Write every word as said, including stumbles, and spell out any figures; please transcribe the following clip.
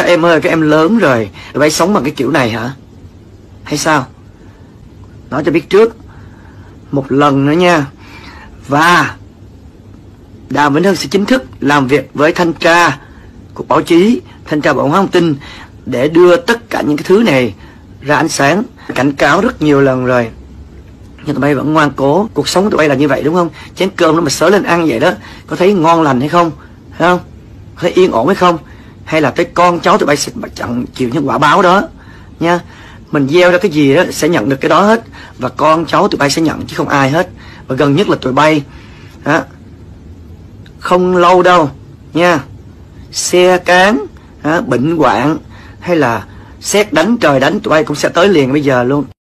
các em ơi, các em lớn rồi, tụi bay sống bằng cái kiểu này hả? Hay sao? Nói cho biết trước một lần nữa nha. Và Đàm Vĩnh Hưng sẽ chính thức làm việc với thanh tra cục báo chí, thanh tra Bộ Thông tin để đưa tất cả những cái thứ này ra ánh sáng. Cảnh cáo rất nhiều lần rồi, nhưng tụi bay vẫn ngoan cố. Cuộc sống của tụi bay là như vậy đúng không? Chén cơm nó mà sớ lên ăn vậy đó, có thấy ngon lành hay không? Thấy không? Có thấy yên ổn hay không? Hay là tới con cháu tụi bay sẽ chẳng chịu những quả báo đó nha. Mình gieo ra cái gì đó sẽ nhận được cái đó hết, và con cháu tụi bay sẽ nhận chứ không ai hết. Và gần nhất là tụi bay đó, không lâu đâu nha, xe cán, bệnh hoạn hay là sét đánh trời đánh, tụi bay cũng sẽ tới liền bây giờ luôn.